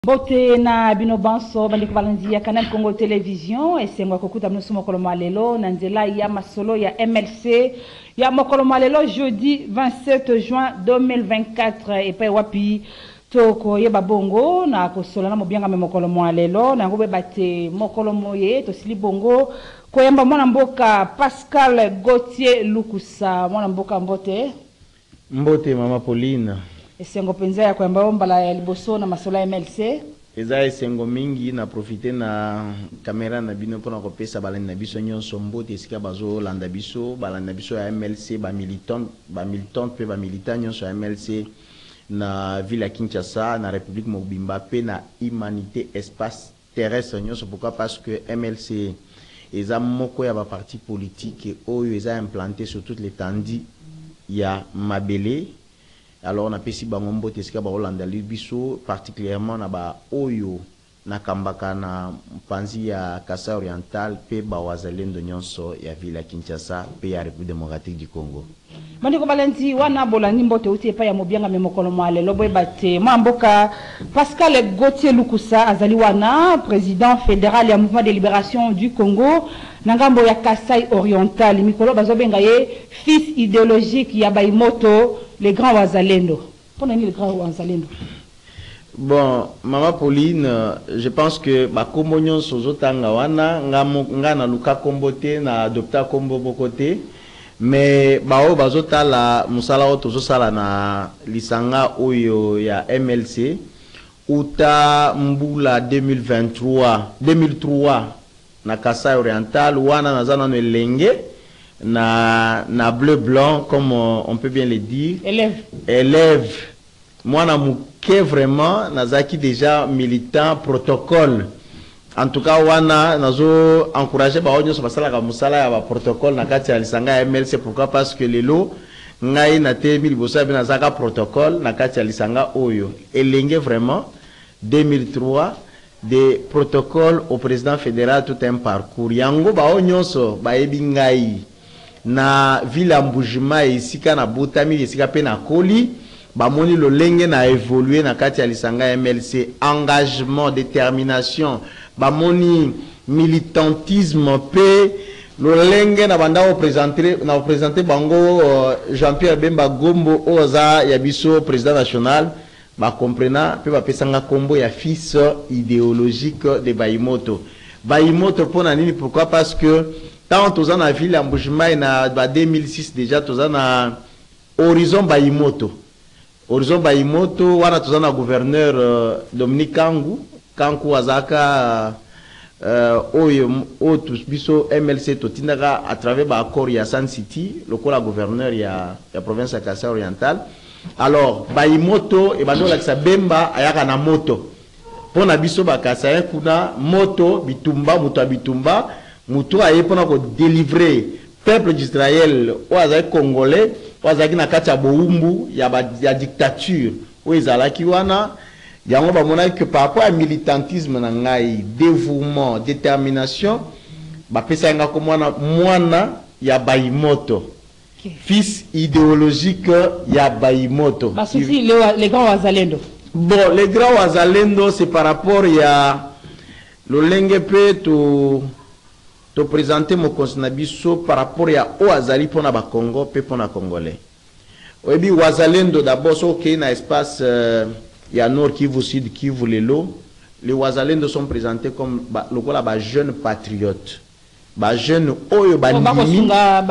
Bote na bino banso bandiko balanzi ya Canal Congo Télévision esengwa kokuta mnusu mokolo malelo na nzela ya masolo ya MLC ya mokolo malelo jeudi 27 juin 2024 epai wapi toko yeba bongo na kosola na mobianga me mokolo malelo na ngobe bate mokolo moye to sili bongo koyamba mwana mboka Pascal Gauthier Lukusa mwana mboka mbote mama Pauline esengo penza ya koyamba ombala ya liboso na masolo ya MLC eza esengo mingi na profiter na kamera na bino pona kopesa balani na biso nyonso mbote esika bazo landa biso balani na biso ya MLC ba militant pe ba militant nyonso ya MLC na ville ya Kinshasa na République Mobimba pe na humanité espace terrestre nyonso. Pourquoi? Parce que MLC eza moko ya ba parti politique oyo eza implanté sur toute l'étendue ya mabele. Alors on a pesi bango mbote esika ba Hollanda biso particulièrement na ba oyo na kambaka na mpanzi ya Kasai Oriental pe ba wazalendo nyonso ya ville ya Kinshasa pe ya République démocratique du Congo. Mandiko Valenti wana bolani mbote uti pa ya mobianga me mokolo malelo boy bate mboka Pascal Gauthier Lukusa azali wana président fédéral ya mouvement de libération du Congo na ngambo ya Kasai Oriental mikolo bazobenga ye fils idéologique ya Baimoto les grands wazalendo. Pour les grands wazalendo. Bon, Mama Pauline, je pense que ba komonyon sozotanga wana nga na luka kombote na adopta kombo bokote mais bao bazota la musala oto sala na lisanga oyo ya MLC uta mbula 2003 na Kasai Oriental wana nazana no elenge na bleu blanc comme on peut bien le dire élève moi na muke vraiment nazaki déjà militant protocole. En tout cas wana nazo encourager ba onyo so basala ka musala ya ba protocole na kati ya lisanga ya MLC. Pourquoi? Parce que lelo ngai na temi libosa bina zaka protocole na kati ya lisanga oyo elenge vraiment 2003 des protocoles au président fédéral tout un parcours yango ba onyo so ba ebingai na ville Mbujima esika na Botami esika pe na Koli bamoni lolenge na évoluer na kati ya lisanga MLC engagement détermination bamoni militantisme pe lolenge na banda représenter bango Jean-Pierre Bemba Gombo oza ya biso président national ba comprena pe ba pesanga kombo ya fils idéologique de Baimoto pona nini? Pourquoi? Parce que tant aux ans la ville en Mbujima na 2006 déjà tous na Horizon Baimoto wana tous na gouverneur Dominique Kanku azaka oyo tous biso MLC totindaka à travers ba accord ya San City lokola gouverneur ya province ya Kasai Oriental. Alors Baimoto e bando la Bemba ayaka na moto pona biso ba Kasai kuna moto bitumba mutu aye pona ko délivrer peuple d'Israël ou azaki congolais ou azaki na kati ya boumbu ya dictature ou ezalaki wana yango ba mona que par rapport à militantisme na ngai dévouement détermination ba pesa nga ko mwana ya Baimoto fils idéologique ya Baimoto. Ba souci les grands wazalendo. Bon, les grands wazalendo c'est par rapport ya lolenge pe to présenter mon consnabiso par rapport à Oazali pour na Congo pe pour na Congolais. Obi wazalendo d'abord so que na espace ya Nord Kivu Sud Kivu lelo les wazalendo sont présentés comme lokola ba jeunes patriotes. Ba jeunes oyo bandimi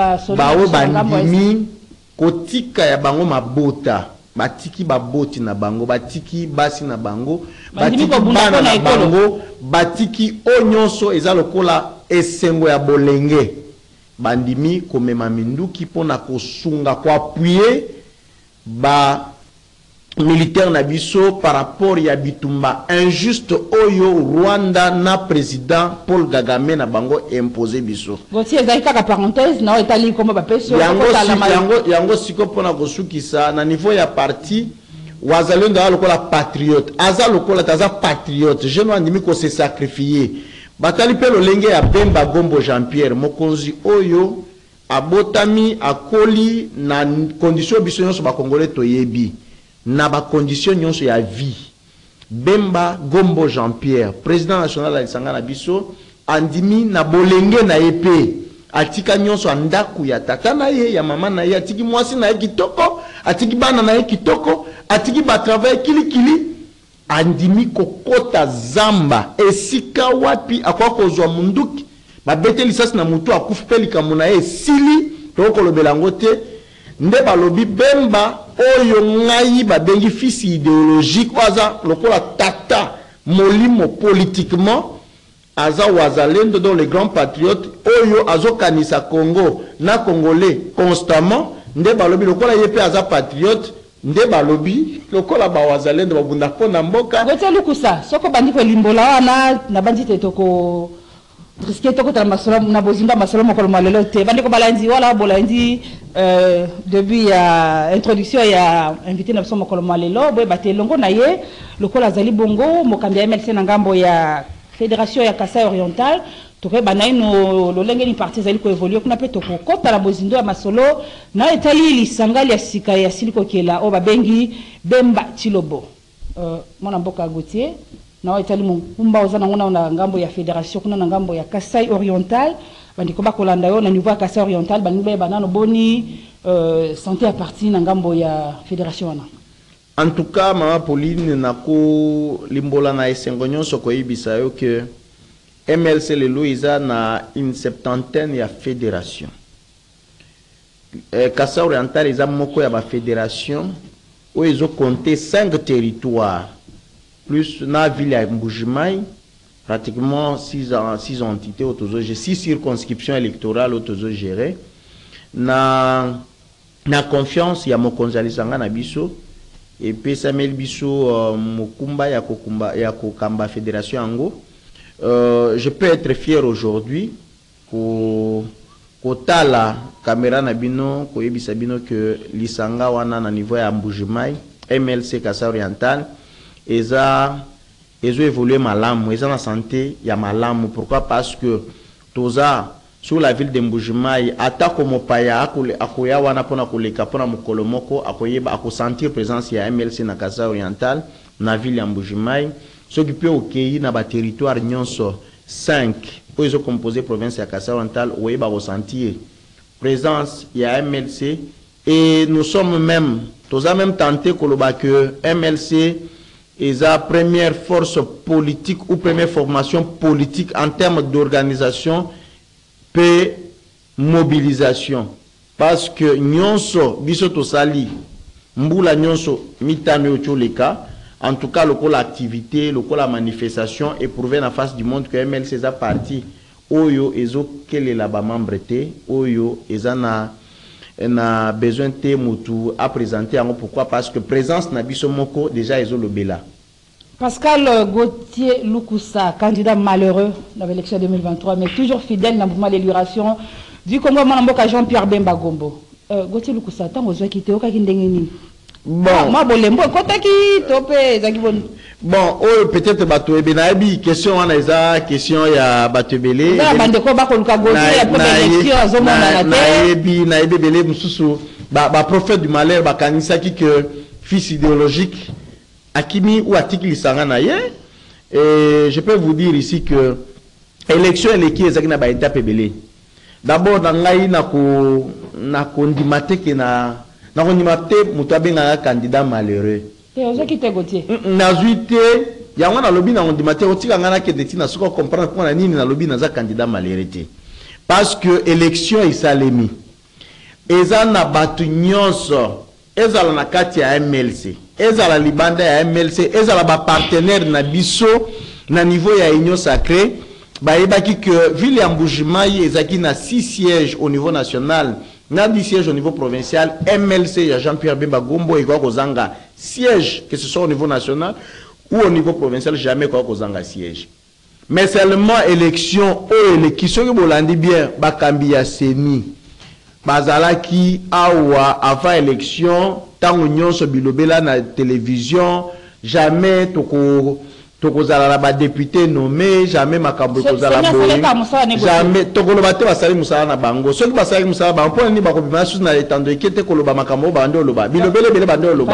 kotika ya bango mabota batiki baboti na bango batiki basi na bango batiki bana na bango batiki onyonso eza lokola esengo ya bolenge bandimi komema minduki pona kosunga kwa appuyer ba militaire na biso par rapport ya bitumba injuste oyo Rwanda na président Paul Kagame na bango imposé biso. Gauthier ezali kaka parenthèse na etali komba ba peso yango siko pona kosukisa na niveau ya parti wazalendo lokola patriote aza lokola taza patriote jeune andimi ko se sacrifier batali pe lolenge ya Bemba Gombo Jean-Pierre mokonzi oyo abotami akoli na condition biso nyonso ba congolais toyebi na ba condition nyonso ya vie Bemba Gombo Jean-Pierre, président national de Lisanga na biso, andimi na bolenge na épée. Atika nyonso andaku ya tata na ye, ya mama na ye, atiki mwasi na ye kitoko, atiki bana na ye kitoko, atiki ba travail kili andimi kokota zamba esika wapi akwa kozwa munduki babete lisasi na mutu akufi likambo na ye sili tokolobela ngo te nde balobi Bemba oyo ngai babengi fils idéologique oza lokola tata molimo politiquement aza wazalendo dans les grands patriotes oyo azokanisa Congo na congolais constamment nde balobi lokola yepe aza patriote nde balobi lokola ba wazalendo babunda pona mboka gote lukusa soko bandi ko limbola wana na bandi te toko risque toko ta masolo na bozimba masolo mokolo malelo te bandi ko balandi wala bolandi début ya introduction ya invité na somo mokolo malelo boy batelongo na ye lokola zali bongo mokambi MLC na ngambo ya fédération ya Kasai Oriental toke banayi no lolenge ni parti zali ko évoluer kuna pe toko kota la bozindo ya masolo na etali lisangali ya sika ya siliko kela o babengi Bemba Chilobo mwana mboka Gautier na etali mumba ozana ngona na ngambo ya fédération kuna na ngambo ya Kasai Oriental bandiko bakolanda yo na niveau ya Kasai Oriental banimbe banano boni santé à partir na ngambo ya fédération wana. En tout cas, Mama Pauline nako limbola na esengonyo soko ibisa yo que MLC le Louisa na une septantaine ya fédération. Kasai Oriental ils moko ya ba fédération où ils ont compté 5 territoires plus na ville ya Mbujimai pratiquement 6 entités autour 6 circonscriptions électorales autour gérées na confiance ya mokonzalisanga na biso. Et puis Samuel Bisso Mukumba ya kokamba fédération ango. Je peux être fier aujourd'hui ko kotala caméra na bino ko yebisa bino que lisanga wana na niveau ya Mbujimai MLC Kasai Oriental ezo évoluer malamu eza na santé ya malamu. Pourquoi? Parce que toza sur la ville de Mbujimai atako mopaya akoya wana pona koleka pona mokolo moko akoyeba akosentir présence ya MLC na Kasai Oriental na ville ya Mbujimai ce qui peut okeyi na ba territoire nyonso 5 po izo composé province ya Kasai Oriental oyeba ressentir présence ya MLC. Et nous sommes même toza même tenté koloba que MLC est la première force politique ou première formation politique en termes d'organisation pe mobilisation, parce que nyonso biso to sali mbula nyonso mitano yocholeka en tout cas lokola activité lokola manifestation et prouver na face du monde que MLC est parti oyo ezo kelela ba membre te oyo ezana na besoin te mutu à présenter yango. Pourquoi? Parce que présence na biso moko déjà ezo lobela. Pascal Gauthier Lukusa, candidat malheureux dans l'élection 2023, mais toujours fidèle dans le mouvement de libération du Congo, Manamboka Jean-Pierre Bemba Gombo. Gauthier Lukusa, tant que vous avez quitté, vous avez quitté. Bon, moi, bon, peut-être bateau et benabi question on a question ya bateau belé. Ba prophète du malheur ba kanisa qui que fils idéologique Akimi ou article Sanganaye. Et je peux vous dire ici que élection et qui est na étape belé. D'abord dans ngai na kondimate ke na kondimate mutabe na candidat malheureux. Et on qui te gotier. Na zuité ya wana lobi na kondimate otika ngana ke detina soko comprendre ko na nini na lobi na za candidat malheureux. Parce que élection isalemi. Eza na batu nyonso ezala na kati ya MLC. Ezala libanda ya MLC, ezala ba partenaire na biso na niveau ya union sacrée, ba yebaki que ville ya Mbujimai ezaki na 6 sièges au niveau national, na 10 sièges au niveau provincial. MLC ya Jean-Pierre Bemba Gombo iko kozanga siège, que ce soit au niveau national ou au niveau provincial, jamais ko kozanga siège. Mais seulement élection o élection que bolandi bien bakambi ya seni. Bazalaki awa avant élection tango nyonso bilobela na télévision jamais tokozala na ba député nommé jamais makambo kozala boye jamais tokoloba te basali musala na bango soki basali musala bango pona ni bakobima susu na etando ekete koloba makambo bande oloba bilobele bele bande oloba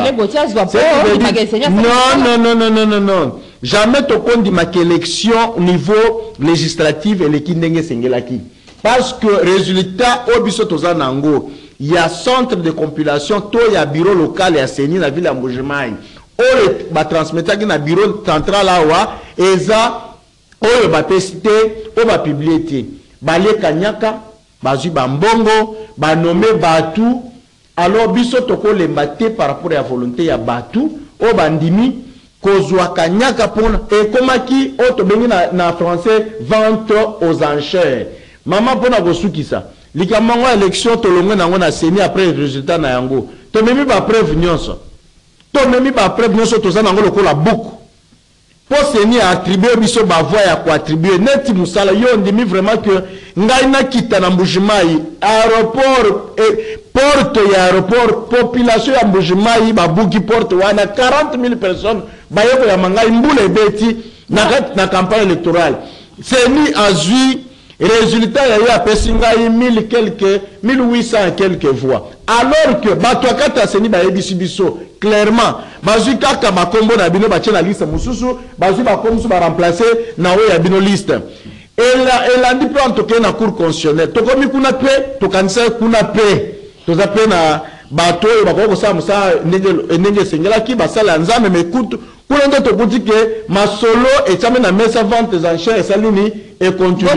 non jamais tokondi ma élection au niveau législatif et l'équipe ndenge sengelaki parce que résultat obiso toza nango il y a centre de compilation to ya bureau local ya seni na ville ya Mbujimai oyo ba transmetaki na bureau central awa eza oyo ba pesite o ba publier bale kanyaka bazui bambongo ba nommer batu alors biso tokolemba te par rapport à volonté ya batu o bandimi kozwa kanyaka pona ekomaki o tobengi na français vente aux enchères mama pona kosukisa likamango élection tolongwe nango na seni après résultat na yango to memi ba preuve nyonso même ba preuve nyonso toza nango lokola buku po seni attribuer biso ba voix ya ko attribuer neti musala yo ndimi vraiment que ngai na kita na Mbujimai aéroport et porte ya aéroport population ya Mbujimai ba buki porte wana 40,000 personnes ba yoko ya mangai mbule beti na campagne électorale seni azui résultat ya ya pesingai 1000 quelques 1800 quelques voix alors que bato akata seni ba yebisi biso clairement bazui kaka makombo na bino batie na liste mususu bazui bakombo su ba remplacer na oyo ya bino liste elandi pe antoke na cour constitutionnelle tokomi kuna pe tokanisa kuna pe toza pe na bato oyo bakoko kosala mosala ndenge esengelaki basala nzambe mekutu kuna nde tokuti ke masolo etiame na mesa vente des enchères esali nini econtinue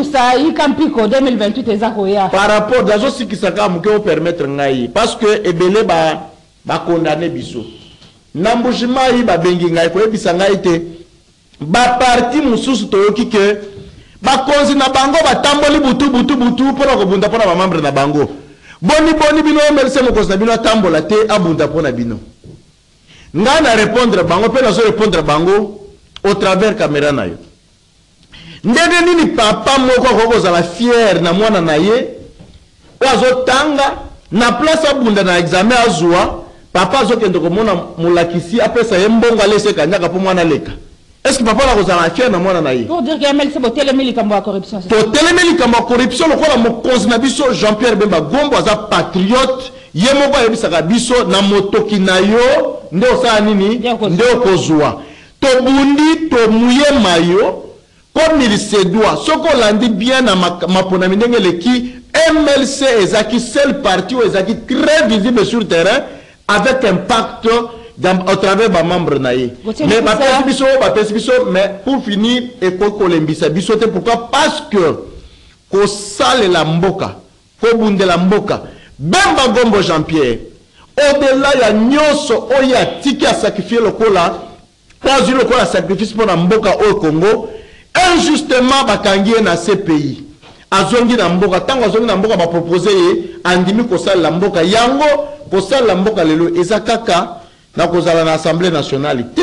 par rapport nazosikisaka moke opermettre ngai parce que ebele bakondane biso na Mbujimai babengi ngai koyebisa ngai te baparti mosusu toyoki ke bakonzi na bango batamboli butu mpona kobunda mpona bamembre na bango boni bino emelise mokonzi na bino atambola te abunda mpona bino ngai na répondre bango mpe nazo répondre bango au travers caméra na yo ndenge nini papa moko akokozala fier na mwana na ye oyo azotanga na place abunda na examen azwa papa azokende komona molakisi apesa ye mbongo alese kanyaka mpo mwana leka est-ce que papa nakozala fier na mwana na ye pour dire que MLC botelemi likambo ya corruption totelemi likambo ya corruption lokola mokonzi na biso Jean-Pierre Bemba Gombo aza patriote ye moko ayebisaka biso na motoki na yo nde osala nini nde okozwa tobundi tomuye mayo comme il se doit soko olandi bien na maponami ndenge eleki MLC ezaki seul parti oyo ezaki très visible sur terrain avec impact au travers des membres naïe. Mais mais pour finir et kolembisa biso te pourquoi parce que ko sale la mboka ko bunde la mboka Bemba Gombo Jean-Pierre au-delà ya nyonso oya tiki a sacrifier lokola pas une lokola sacrifice pour la mboka au Congo injustement bakangi na ces pays azongi na mboka tango azongi na mboka ba proposer andimi ko sale la mboka yango ko sale la mboka lelo ezakaka na kozala na assemblée nationale te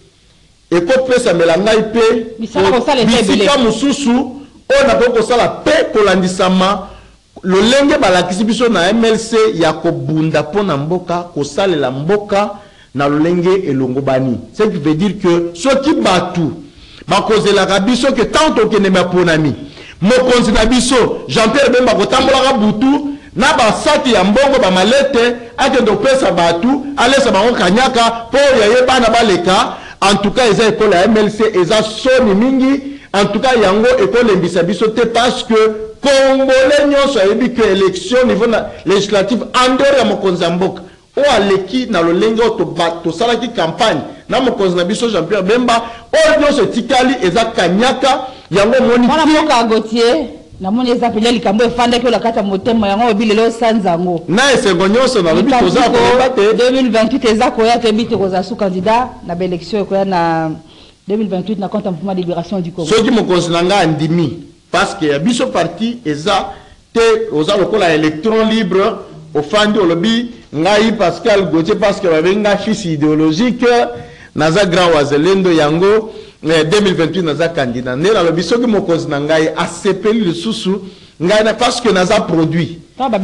et ko pesa melanga ipe bisika mususu on a ko sala pe kolandisama lolenge balakisi biso na MLC ya kobunda pona mboka ko sale la mboka na lolenge elongobani ce qui veut dire que ceux qui batu ba kozela biso que tant que ne maponami mokonzi na biso Jean-Pierre Bemba kotambola butu na basati ya mbongo ba malete akendo pesa batu alesa bango kanyaka po yaye bana baleka en tout cas eza école ya MLC eza soni mingi en tout cas yango école mbisa biso te parce que congolais nyonso ayebi que élection niveau législative en dehors ya mokonzi ya mboka o aleki na lolenge to salaki campagne na mokonzi na biso Jean-Pierre Bemba o nyonso tikali eza kanyaka yango moni Gauthier na moni eza pele likambo efanda ke lakata motema yango obilelo sanzango na esengo nyonso na lobi toza ko bate 2028 eza ko ya tebite ko za sous candidat na élection ko ya na 2028 na compte mouvement de libération du Congo soki mokonzi nanga andimi parce que ya biso parti eza te oza lokola électron libre au fandi olobi ngai Pascal Gauthier parce que babenga fils idéologique naza grand wazelendo yango 2028 naza candidat nela lobi soki mokonzi na ngai asepeli lisusu ngai na parce que naza produit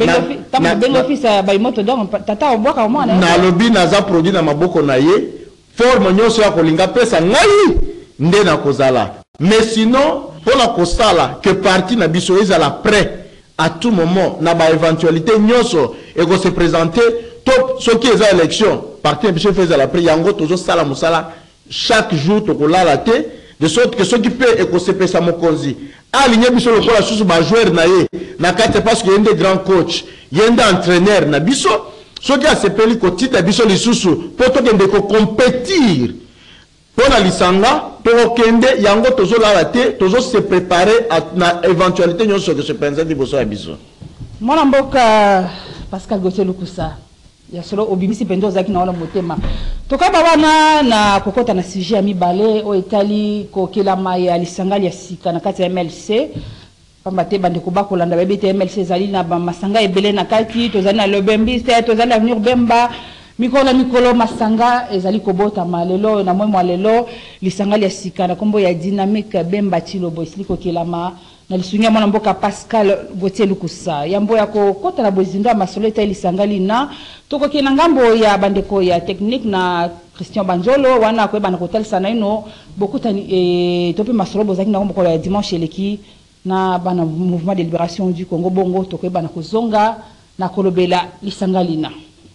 bengo fils ba imoto donc tata obwaka omona na lobi naza produit na maboko na ye forme nyonso ya kolinga pesa ngai nde na kozala. Mais sinon pour la kosala que parti na biso ezala prêt à tout moment na ba éventualité nyonso et ko se présenter top ce qui est à élection parti na biso faisait la prêt yango tozo sala musala chaque jour to kolala te de sorte que ce qui peut et ko se pesa mokonzi aligner biso le kola susu ba joueur na ye na kate parce que yende grand coach yende entraîneur na biso ce qui a se peli ko tita biso li susu pour to kende ko compétir pour la lisanga pour kende yango tozo la te tozo se préparer à na éventualité nyonso que se présente liboso ya biso. Mwana mboka Pascal Gauthier Lukusa ya solo obimisi pendo zaki na wana motema tokaba wana na kokota na sujet ya mibale o etali ko kelama ya lisangali ya sika na kati ya MLC pamba te bande ko bakolanda bebete MLC zali na ba masanga ebele na kati tozali na Lobembi tozali avenir Bemba mikolo masanga ezali kobota malelo na mwa lelo lisangali ya sika na kombo ya dynamique Bemba Chilobo isili ko kelama na lisunya mwana mboka Pascal Gauthier Lukusa yambo ya kokota na bozinga masoleta lisangali na toko kena ngambo ya bandeko ya technique na Christian Banjolo wana ko bana kotalisa na ino bokuta tope masolobo zaki na kombo ya dimanche eleki na bana mouvement de libération du Congo bongo toko bana kozonga na kolobela lisangali na.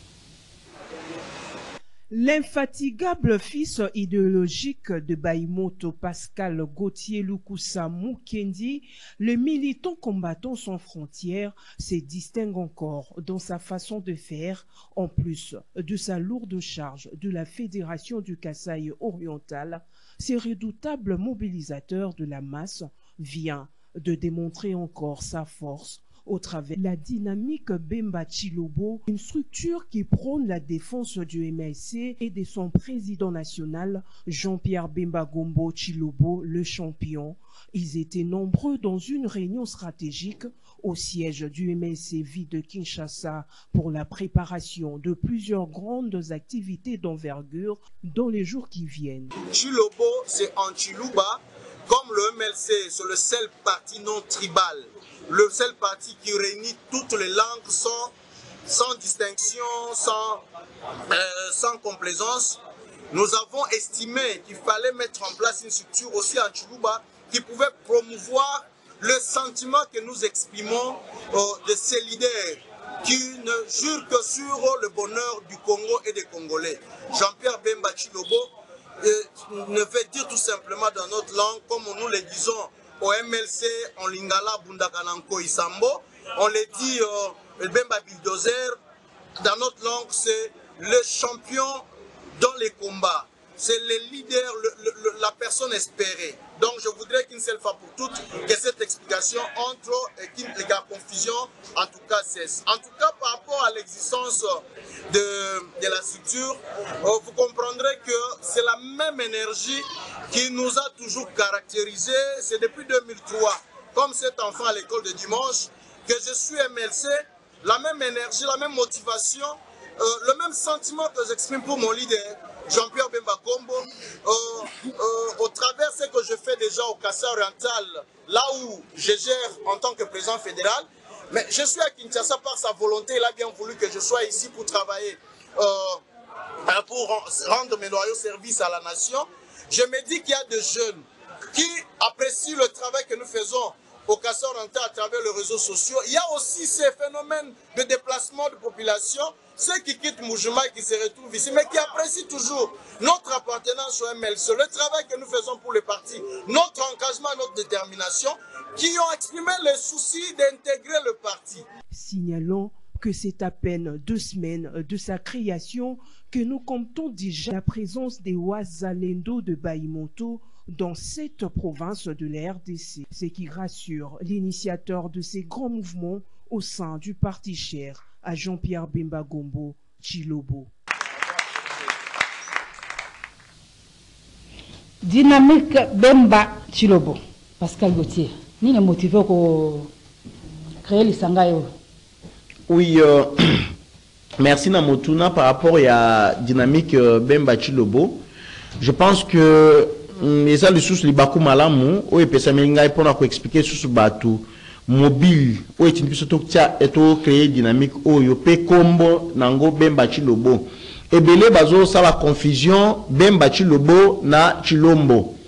L'infatigable fils idéologique de Baïmoto, Pascal Gauthier Lukusa Mukendi, le militant combattant sans frontières, se distingue encore dans sa façon de faire, en plus de sa lourde charge de la Fédération du Kasaï oriental. Ce redoutable mobilisateur de la masse vient de démontrer encore sa force au travers de la dynamique Bemba Chilobo, une structure qui prône la défense du MLC et de son président national, Jean-Pierre Bemba Gombo Chilobo, le champion. Ils étaient nombreux dans une réunion stratégique au siège du MLC Vie de Kinshasa pour la préparation de plusieurs grandes activités d'envergure dans les jours qui viennent. Chilobo, c'est en Chiluba, comme le MLC, c'est le seul parti non tribal. Le seul parti qui réunit toutes les langues sans distinction, sans complaisance. Nous avons estimé qu'il fallait mettre en place une structure aussi en Chiluba qui pouvait promouvoir le sentiment que nous exprimons de ces leaders qui ne jurent que sur le bonheur du Congo et des Congolais. Jean-Pierre Bemba Chilobo ne veut dire tout simplement dans notre langue, comme nous le disons, au MLC, en Lingala, Bundakananko, Isambo, on le dit Bemba Bulldozer, dans notre langue, c'est le champion dans les combats, c'est le leader, la personne espérée. Donc je voudrais qu'une seule fois pour toutes, que cette explication entre et la confusion, en tout cas cesse. En tout cas, par rapport à l'existence de la structure, vous comprendrez que c'est la même énergie qui nous a toujours caractérisés. C'est depuis 2003, comme cet enfant à l'école de dimanche, que je suis MLC, la même énergie, la même motivation, le même sentiment que j'exprime pour mon leader, Jean-Pierre Bemba Gombo, au travers de ce que je fais déjà au Kasaï oriental, là où je gère en tant que président fédéral. Mais je suis à Kinshasa par sa volonté, il a bien voulu que je sois ici pour travailler, pour rendre mes loyaux services à la nation. Je me dis qu'il y a des jeunes qui apprécient le travail que nous faisons au Kasaï oriental à travers les réseaux sociaux. Il y a aussi ces phénomènes de déplacement de population, ceux qui quittent Moujuma et qui se retrouvent ici, mais qui apprécient toujours notre appartenance au MLC, le travail que nous faisons pour le parti, notre engagement, notre détermination, qui ont exprimé le souci d'intégrer le parti. Signalons que c'est à peine 2 semaines de sa création que nous comptons déjà la présence des Wazalendo de Baïmoto dans cette province de la RDC, ce qui rassure l'initiateur de ces grands mouvements au sein du parti cher à Jean-Pierre Bemba Gombo Chilobo. Dynamique Bemba Chilobo. Pascal Gauthier, ni est motivé pour créer les sangayo? Oui, merci Namotuna par rapport à Dynamique Bemba Chilobo. Je pense que les gens sous les bakou malamu ou et pesa menga pour nous expliquer sous batu mobile ou est une pièce tia et créer dynamique ou yo pe combo nango Bemba Chilobo et belé bazo ça la confusion Bemba Chilobo na Chilombo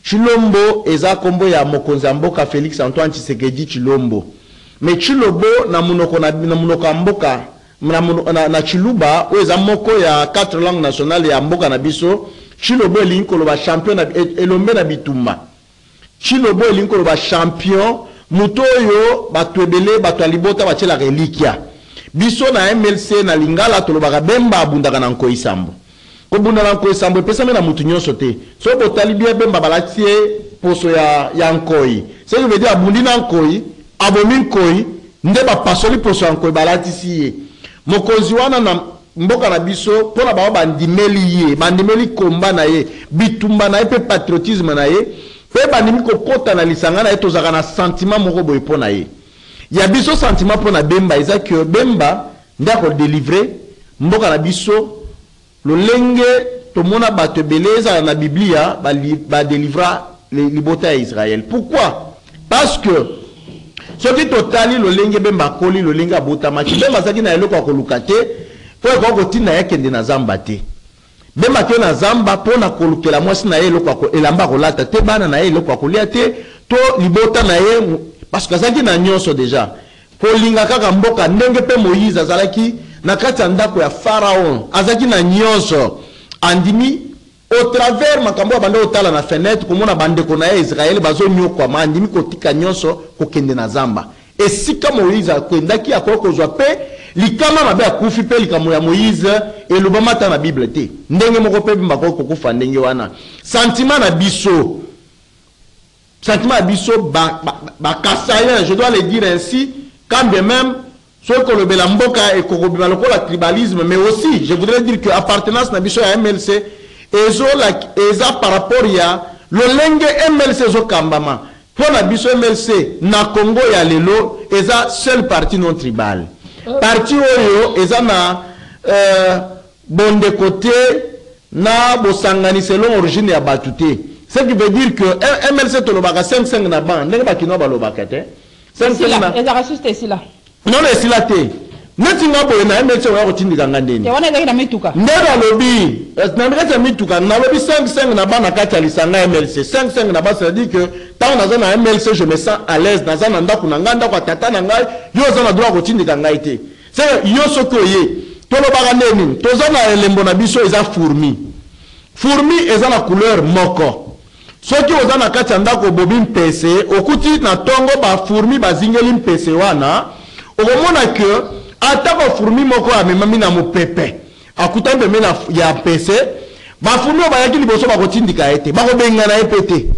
Chilombo eza kombo ya mokonzi mboka Félix Antoine Tshisekedi Chilombo. Mais Chilobo na munoko mboka na Chiluba o eza moko ya 4 langues nationales ya mboka na biso. Chilobo elinko loba champion elombe na bitumba. Chilobo elinko loba champion mutoyo batwebele batwalibota bachela reliquia. Biso na MLC na Lingala tolobaka Bemba abundaka na Nkoyisambo. Ko bundaka na Nkoyisambo epesa me na mutu nyonso te. So botali bien Bemba balatie poso ya Nkoyi. Ce qui veut dire abundi na Nkoyi, abomi Nkoyi, nde ba pasoli poso ya Nkoyi balatisi ye. Mokonzi wana na mboka na biso pona ba bandimeli ye, bandimeli komba na ye, bitumba na ye pe patriotisme na ye, pe bandimi ko kota na lisanga na ye tozaka na sentiment moko boye pona ye. Ya biso sentiment pona Bemba eza que Bemba ndako délivrer mboka na biso lolenge tomona bato beleza na Biblia ba délivra libota ya Israël. Pourquoi? Parce que ce qui totali lolenge Bemba koli lolenge abota machi Bemba zaki na eloko kolukate po ko tina yakende na zamba te. Bemba ke na zamba pona kolukela mwasi na eloko elamba kolata te bana na eloko kolia te to libota na ye. Parce que ça qui n'a nyonso déjà. Kolinga kaka mboka ndenge pe Moïse azalaki na kati ya ndako ya Pharaon. Azaki na nyonso. Andimi au travers makambo bande otala na fenêtre komona bande kona ya Israël bazo nyokwa ma andimi kotika nyonso kokende na zamba. Et si ka Moïse akwendaki akoko zwa pe likama mabe akufi pe likamo ya Moïse et lobamata na Bible te. Ndenge moko pe mbako kokufa ndenge wana. Sentiment na biso. Sentiment abisso kassayen, je dois le dire ainsi, quand bien même, ce que le Belamboka et le tribalisme, mais aussi, je voudrais dire que l'appartenance n'abisso à MLC, et ça par rapport à le lenge MLC zo kambama. Pour l'abisso MLC, na Congo ya lelo, et ça seul parti non tribal. Parti oyo, et ça na bon de côté, na bosangani selon origine ya batute. Ce qui veut dire que MLC tolobaka 5-5 na ban, ndenge bakino balobaka te. 5-5 na. Les arracistes ici là. Non les ici là te. Neti ngabo na MLC wa kotindika ngandeni. Ya wana ezaki na mituka. Ndeba lobi, na mbeka mituka na lobi 5-5 na ban na kati ya lisanga MLC. 5-5 na ban ça veut dire que tant naza na MLC je me sens à l'aise naza na ndako na nganda kwa tata na ngai, yo za na droit kotindika ngai te. C'est yo sokoye. Tolobaka neni, toza na elembo na biso eza fourmi. Fourmi eza na couleur moko. Soki oza na kati ya ndako bobi mpese okuti na tongo ba fourmi bazingeli mpese wana okomona ke atako fourmi moko amemami na mopepe akuta mbeme na ya mpese ba fourmi bayaki liboso bakotindika ete bakobengana epete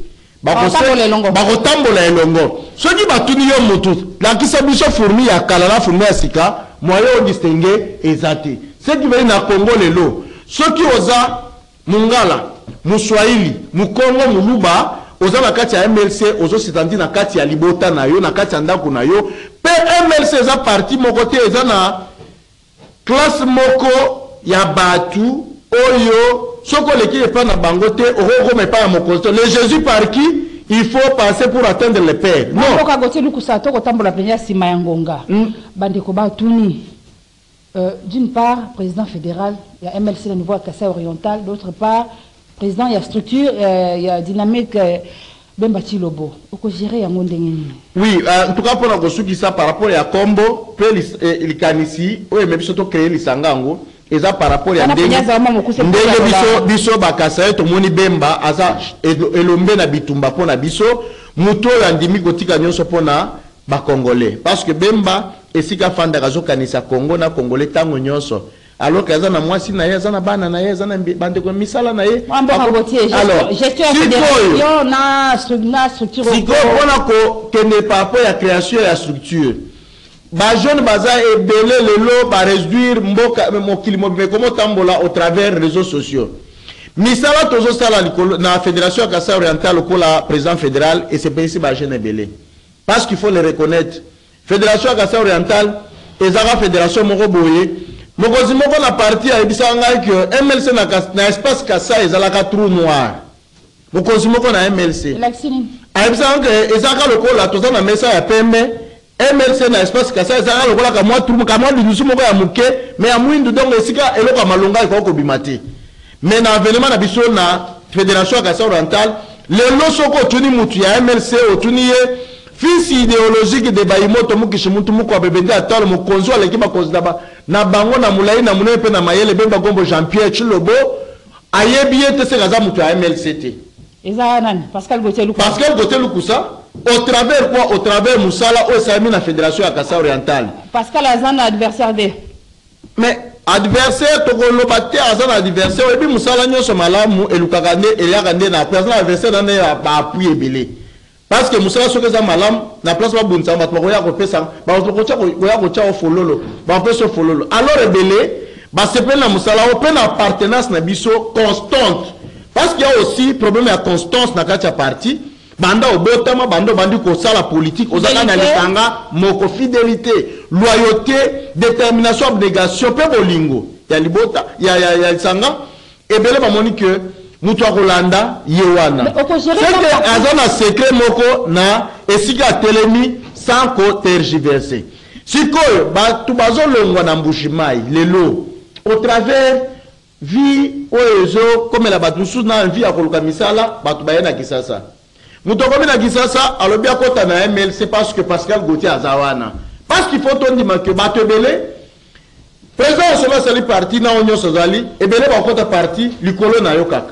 bakotambola elongo soki batuni yo mutu lakisa biso fourmi ya kala na fourmi ya sika moyo odistingue eza te ce qui veut na Congo lelo soki oza Mungala Muswahili, Mukongo, Muluba, oza na kati ya MLC, ozo sitandi na kati ya libota na yo, na kati ya ndako na yo. Pe MLC eza parti moko te eza na classe moko ya batu oyo soko leki epa na bango te oko mepa ya mokonzi. Le Jésus par qui il faut passer pour atteindre le Père. Non. Moko kagote lukusa to ko tambola penya sima ya ngonga. Bande ko ba tuni. D'une part, président fédéral, il y a MLC au niveau de Kassai oriental, d'autre part président, il y a structure, il y a dynamique, Bemba Chilobo. Oko gérer ya ngondengeni. Oui, en tout cas pour la construction ça par rapport à Combo, peu il kanisi, ou même surtout créer lisangango, et ça par rapport à ndenge biso bakasa to moni Bemba aza elombe na bitumba pona biso, muto ya ndimi kotika nyonso pona ba congolais parce que Bemba esika fanda kazo kanisa Congo na congolais tango nyonso. Alors que na mwasi na ye na bana na ye na bande ko misala na ye alors gestion fédération na structure si ko pona ko kende par rapport à création ya structure ba jeune baza e belé lelo ba réduire mboka mokili mobe comme tambola au travers réseaux sociaux misala tozo sala na fédération ya Kassai oriental ko la président fédéral et c'est ici ba jeune belé parce qu'il faut le reconnaître fédération ya Kassai oriental ezaka fédération moko boye mokozi moko na parti a ebisanga que MLC na espace Kassai ezalaka trou noir mokozi moko na MLC a ebisanga que ezaka lokola toza na mesa ya pembe MLC na espace Kassai ezalaka lokola ka mwa trou ka mwa lusu moko ya muke mais ya mwindu donc esika eloko malonga ko bimate mais na événement na biso na fédération ya Kassai oriental lelo soko tuni mutu ya MLC otuni ye fils idéologique de Bayimoto mukishimuntu muko abebende atalo mukonzo aleki bakonzi na bango na mulai na munene pe na mayele bemba gombo Jean-Pierre Chilobo ayebi ete se kaza mutu ya MLCT eza nani Pascal Gauthier Lukusa au travers quoi au travers Moussala au sami na fédération ya Kasai Oriental Pascal Azana adversaire de mais adversaire tokoloba te azana adversaire ebi Moussala nyonso malamu elukaka nde eliaka nde na place na adversaire na ya ba appui ebele parce que Moussala soki eza malamu na place ba bonisa bato bakoya kopesa bato koya kotia fololo ba pesa fololo alors ebele ba sepela na Moussala o pe na appartenance na biso constante parce qu'il y a aussi problème de constance na kati ya parti banda obotama bando bandi ko sala politique ozaka na lisanga moko fidélité loyauté détermination abnégation pe bolingo ya libota ya lisanga ebele ba moni que mutu akolanda yewana c'est que azana secret moko na esika telemi sans ko tergiverser sikoyo ba tubazo longwa na mbushimai lelo au travers vie oezo comme la batusu na vie akoluka misala batu bayena kisasa mutokomi na kisasa alobi akota na MLC parce que Pascal Gauthier azawana parce qu'il faut tondima que bato ebele président osola sali parti na onyo sozali ebele bakota parti likolo na yo kaka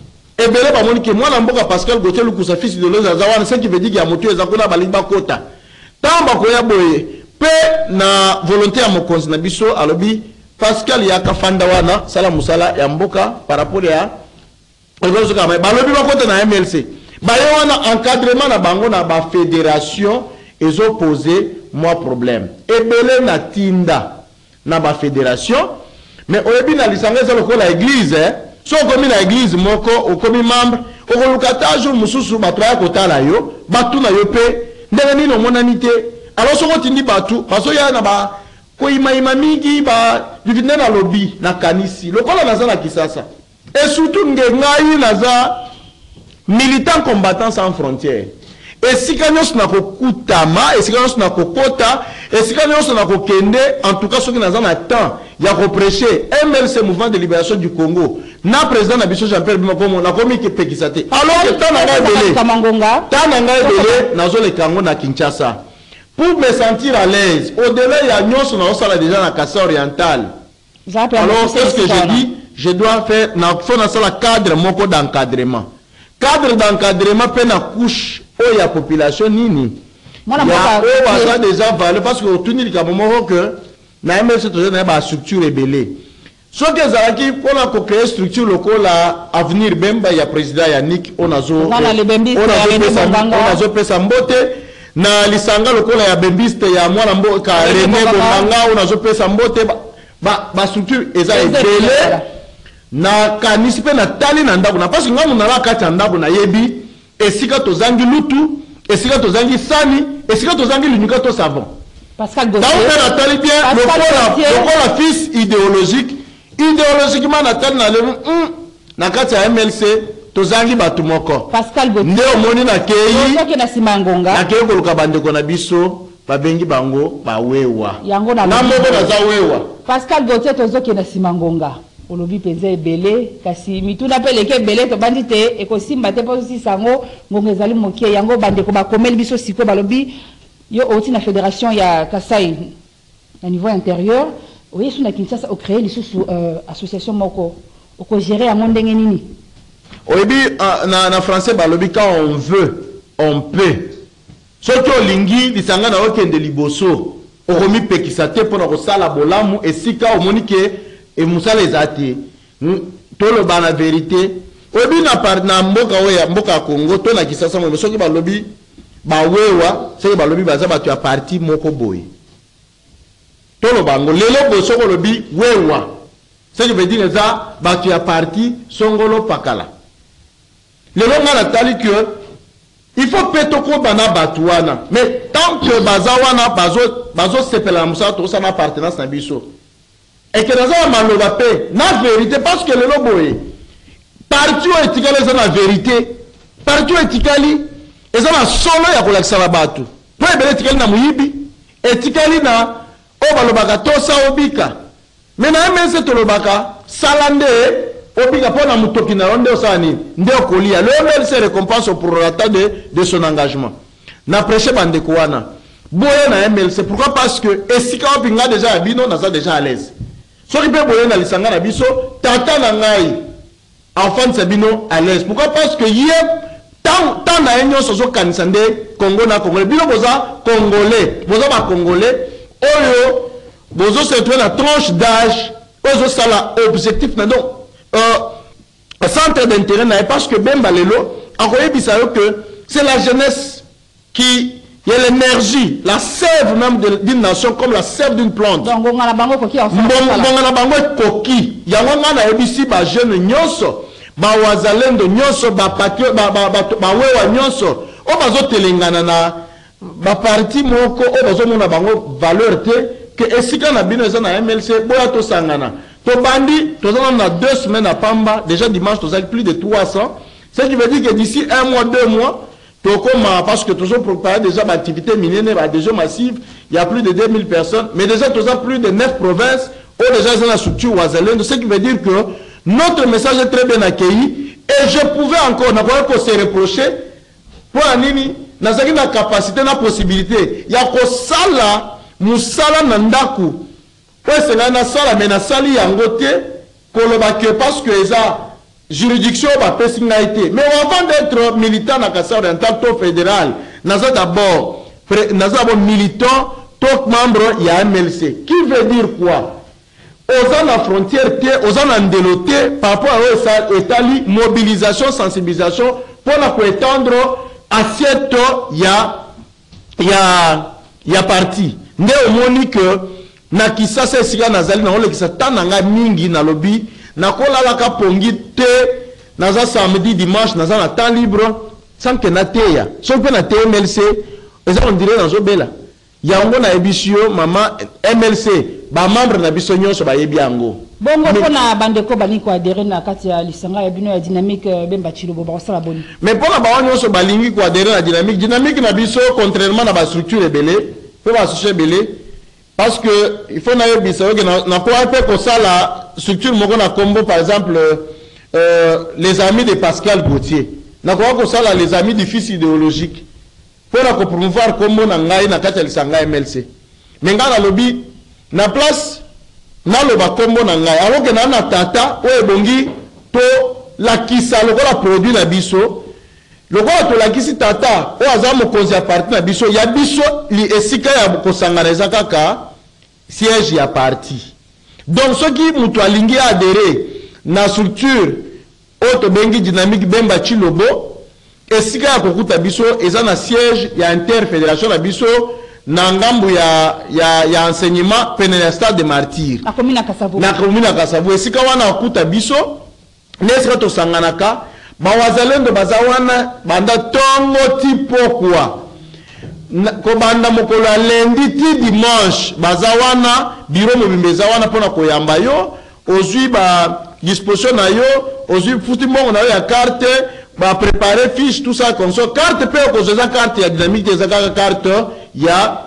ebele ba moni que mwana mboka Pascal Gauthier Lukusa fils de l'Oza azawana ce qui veut dire qu'il y a moto ezakuna balimba kota tamba koya boye pe na volonté ya mokonzi na biso alobi Pascal yaka fanda wana sala musala ya mboka par rapport ya olozo kama balobi bakota na MLC bayewana encadrement na bango na ba fédération ezo poser moi problème ebele na tinda na ba fédération mais oyebi na lisanga za lokola église so komi na église moko okomi membre okoluka jour mususu bato ya kotala yo batu na yo pe ndenge nini omonani te alors soko tindi batu baso ya na ba koyimayima mingi ba divine na lobby na kanisi lokola naza na kisasa et surtout ngengai naza militant combattant sans frontières esika nyonso na kokutama esika nyonso na kokota esika nyonso na kokende en tout cas soki naza na temps ya koprêcher MLC mouvement de libération du Congo na président na biso Jean-Pierre Bimakomo na komi ke pekisa te alors que tant na ngai belé nazo le Congo na Kinshasa pour me sentir à l'aise au-delà ya nyonso na osala déjà na Kasai Oriental alors qu'est-ce que je dis je dois faire na faut na sala cadre moko d'encadrement pe na couche o ya population nini ya o baza déjà valeur parce que otuni likamo moko que na MLC toujours na ba structure ebele soki ezalaki mpona kocréer structure lokola avenir bemba ya président Yannick onazo pesa mbote na lisanga lokola ya bembiste ya mwana mboka René Bombanga onazo pesa mbote ba structure eza ebele na kanisi pe na tali na ndako na parce ngamu na la kati ya ndako na yebi esika tozangi lutu esika tozangi sani esika tozangi linyuka to savon Pascal Gauthier donc na tali bien lokola fils idéologiquement na tali na le na kati ya MLC tozangi batu moko Pascal Gauthier nde omoni na keyi soki na simangonga na keyi koluka bandeko na biso babengi bango bawewa yango na moko naza wewa Pascal Gauthier tozoki na simangonga olobi penza ebele kasi mituna pe leke ebele to bandi te ekosimba te po si sango ngonga ezali mokie yango bandeko bakomeli biso siko balobi yo oti na fédération ya Kasai na niveau intérieur oyesu na Kinshasa o créer lisusu association moko oko gérer yango ndenge nini oyebi na français balobi quand on veut on peut soki olingi lisanga na okende liboso okomi pekisa te mpona kosala bolamu esika omoni ke et musala ezate toloba na vérité oyebi na mboka Congo to na Kisasa mo soki balobi bawewa soki balobi baza bato ya parti moko boye toloba ngo lelo bo soko lobi wewa ce qui veut dire ça bato ya parti songolo pakala lelo ngana tali que il faut petoko bana batuana mais tant que bazawana bazo sepela musala to sana appartenance na biso et que dans un maloba paix na vérité parce que le loboé parti o etikali eza na vérité parti o etikali eza na solo ya kolakisa na bato po ebele etikali na muyibi etikali na o balobaka tosa obika mais na MLC tolobaka salande Obiga pona mutoki na onde osani nde okolia. Le MLC récompense au prorata de son engagement. Na prêché bandeko wana. Boye na MLC, pourquoi? Parce que esika opinga déjà abino naza déjà à l'aise. Soki pe boye na lisanga na biso tata na ngai enfant sabino à l'aise. Pourquoi? Parce que yé tant na enyo soso kanisa nde Congo na Congolais. Bino boza Congolais, boza ba Congolais. Oyo bozo se trouver na tranche d'âge, ozo sala objectif na donc centre d'intérêt na parce que Bemba lelo akoye bisayo que c'est la jeunesse qui il y a l'énergie, la sève même d'une nation comme la sève d'une plante. Donc on a la bango koki en fait. On a la bango koki. Ya wanga na ebisi ba jeune nyonso, ba wazalendo nyonso, ba patrio ba wewa nyonso. O bazo telengana na ba parti moko o bazo mona bango valeur te que esika na bino eza na MLC boya to sangana. To bandi to na 2 semaines à Pamba, déjà dimanche to plus de 300. Ce qui veut dire que d'ici 1 mois, 2 mois parce que toujours préparé déjà l'activité minière, déjà massive, il y a plus de 2000 personnes, mais déjà plus de 9 provinces, où déjà c'est la structure Ouazalendo, ce qui veut dire que notre message est très bien accueilli, et je pouvais encore, n'avoir que se reprocher, pour Anini, n'a pas la capacité, la possibilité, il y a que ça là, Moussala Nandaku, c'est là, na sala, mais na sali yangote, parce que ça, juridiction va passer été. Mais avant d'être militant dans Kassai Oriental, taux fédéral, nous avons d'abord militant, taux membre, il y a MLC. Qui veut dire quoi? Aux ans la frontière, aux ans en déloté, par rapport à l'état mobilisation, sensibilisation, pour étendre assiette, il y a parti. Né au moni que, na kisa se siga nazali na ole kisa tananga mingi na lobby. Nakola la ka pongi te naza samedi dimanche naza na temps libre sans que na teya so pe na MLC eza on dirait nazo bela yango na ebisio mama MLC ba membre na biso nyonso ba yebi yango bongo pona bandeko bani ko adhérer na kati ya lisanga ya bino ya dynamique Bemba Chilobo ba sala boni mais pona ba nyonso ba lingi ko adhérer na dynamique na biso contrairement na ba structure ebele pe ba associé ebele parce que il faut na yebisa que na ko ape ko sala structure Mogona Combo, par exemple, les amis de Pascal Gauthier. Nous avons les amis du fils idéologique. Pour promouvoir Combo Nangaï, Nakatel Sanga MLC. Mais dans le lobby, na place, na loba Combo Nangaï. Alors que na tata, ou ebongi, to la kisa, le la produit na biso. Le roi to la kisi tata, ou azamo kozi a parti na biso. Ya biso, li esika ya kosanganeza kaka, siège ya parti. Donc, ceux qui ont adhéré à la structure auto bengi dynamique Bemba Chilobo, et si ka kokuta biso, ils ont un siège, il y a interfédération à biso, nangambu ya enseignement pénal stade de martyrs. Na commune à Kassavo. Et si ka wana kokuta biso, nesra to sanganaka, ba wazalendo bazawana banda tongo tipo kwa. Kobanda mokolo lundi ti dimanche bazawana bureau mobimeza wana pona koyamba yo ozui ba disposition na yo ozui futi mbongo na yo ya carte ba préparer fiche tout ça comme ça carte pe ko za carte ya dynamique za carte ya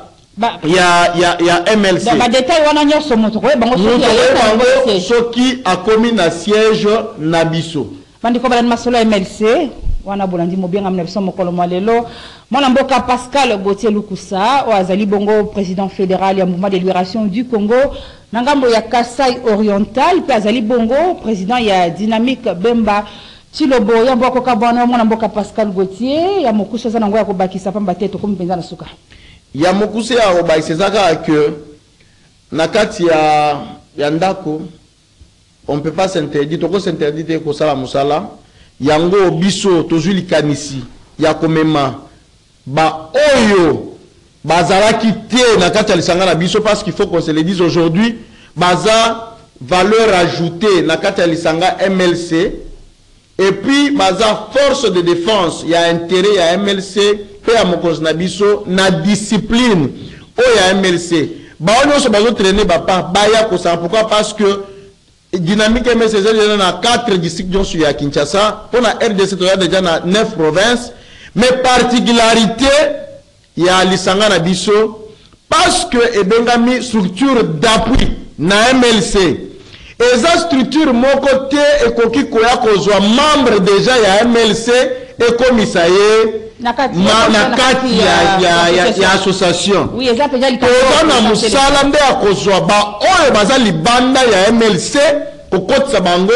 MLC ba détail wana nyonso moto ko bango soki a commis na siège na biso bandiko bana masolo MLC wana bolandi mobenga mna biso mokolo malelo mwana mboka Pascal Gauthier Lukusa o azali bongo président fédéral ya mouvement de libération du Congo na ngambo ya Kassai Oriental pe azali bongo président ya dynamique Bemba Chilobo ya mboko kabwana mwana mboka Pascal Gauthier ya mokusa za nango ya kobakisa pamba teto kompenza na suka ya mokusa ya kobakisa zaka que na kati ya ndako on peut pas s'interdire toko s'interdire ko sala musala yango biso tozuli kanisi ya komema ba oyo bazalaki te na kati ya lisanga na biso parce qu'il faut qu'on se le dise aujourd'hui baza valeur ajoutée na kati ya lisanga MLC et puis baza force de défense ya intérêt ya MLC pe ya mokonzi na biso na discipline o ya MLC ba oyo so bazo traîner ba ya ko ça pourquoi parce que dynamique MLC est dans 4 districts sur ya Kinshasa pour la RDC déjà dans 9 provinces mais particularité il y a lisanga na biso parce que ebengami structure d'appui na MLC eza structure moko te ekoki koya kozwa membre déjà ya MLC ekomisa ye na kati ya association toza na mosala nde ya kozwa baoyo baza libanda ya MLC kokotisa bango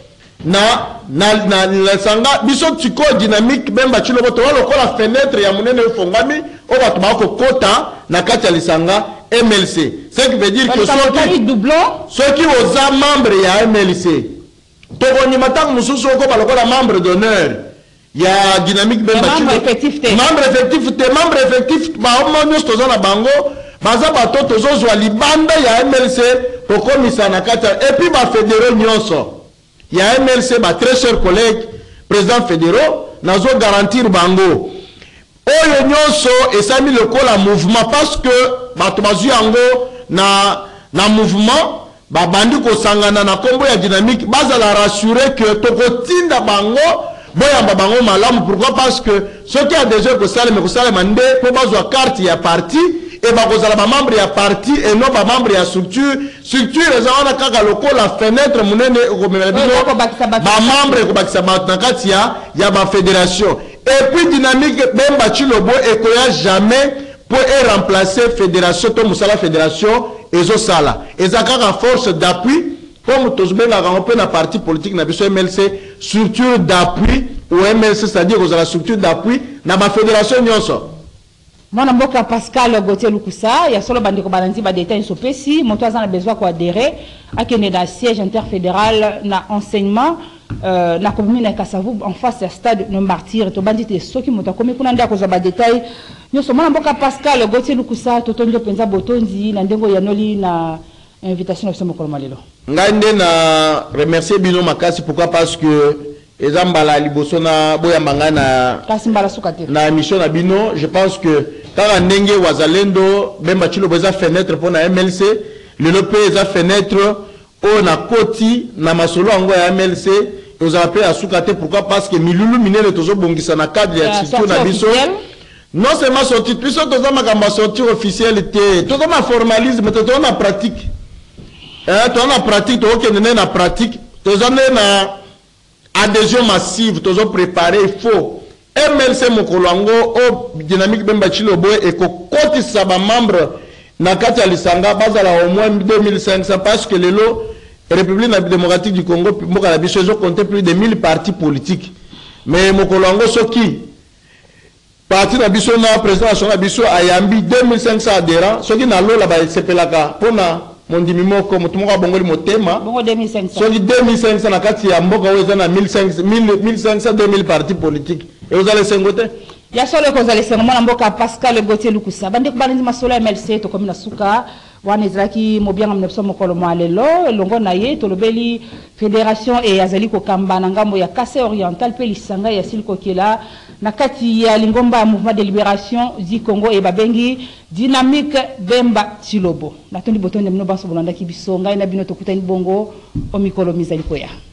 na sanga biso tiko dynamique Bemba Chilobo to lokola fenêtre ya munene efongami o bato bakokota na kati ya lisanga MLC. Ce qui veut dire que ceux qui osa membre ya MLC tokoni matang mususu ko balokola membre d'honneur ya dynamique Bemba Chilobo membre effectif ba homo toza na bango baza bato tozozwa libanda ya MLC pokomisa na kati et puis ba fédéraux nyonso ya MLC ba très chers collègues président fédéraux nazo garantir bango oyo nyonso esami lokola mouvement parce que bato bazwi yango na mouvement babandi kosangana na kombo ya dynamique bazala rassurer que tokotinda bango boyamba bango malamu. Pourquoi? Parce que ceux qui a déjà kosalema mande po bazwa carte ya parti et bakozala ba membre ya parti et non ba membre ya structure ezana kaka lokola fenêtre munene okomela bino ba membre ko bakisa ba na kati ya ba fédération. Et puis dynamique Bemba Chilobo ekoya jamais pour remplacer fédération to musala fédération ezo sala ezakaka force d'appui comme tozbenga on peut na parti politique na biso MLC structure d'appui ou MLC c'est-à-dire que la structure d'appui na ba fédération nyonso. Mon amboka Pascal Gauthier Lukusa ya solo bandiko balanzi ba détail sopesi moto azana besoin ko adhérer à kene na siège interfédéral na enseignement na commune ya Kasavu en face ya stade no martyr to bandite soki moto komi kuna nda ko za ba détail nyoso mon amboka Pascal Gauthier Lukusa totonjo penza botonzi na ndengo ya noli na invitation de Mokolo Malelo. Ngande na remercier bino makasi pourquoi parce que ezambala liboso na boya mangana kasimbala sukate na mission na bino. Je pense que kaka ndenge wazalendo Bemba Chilobo eza fenêtre pour na MLC lelo pe eza fenêtre o na koti na masolo yango ya MLC vous appelez à sukate. Pourquoi? Parce que milulu minele tozo bongisa na cadre ya institution na biso non seulement sorti puisque toza makamba sortir officiel te toza ma formalisme toza na pratique toza na pratique tokende na pratique toza na adhésion massive tozo préparer il faut MLC mokolo yango o dynamique Bemba Chilobo ekokotisa ba membre na kati ya lisanga bazala au moins 2500 parce que lelo République démocratique du Congo mboka na biso ezo compter plus de 1000 partis politiques mais mokolo yango soki parti na biso na président national biso ayambi 2500 adhérents soki na lola ba sepelaka pona mondimi moko mutumoka bongoli motema bongo 2500 soki 2500 na kati ya mboka oyo na 1500 2000 partis politiques et vous allez sengote ya solo ko zale sengo mwana mboka Pascal Gauthier Lukusa bande ko balanzi masolo MLC to komina suka wana ezalaki mobianga mnebiso mokolo malelo elongo na ye tolobeli fédération et azali ko kamba na ngambo ya Kasai oriental pe lisanga ya Siliko Kela na kati ya lingomba mouvement de libération du Congo et babengi dynamique Bemba Chilobo na tondi botonde mno baso bolanda ki biso ngai na bino tokutani bongo o mikolo mizali koya.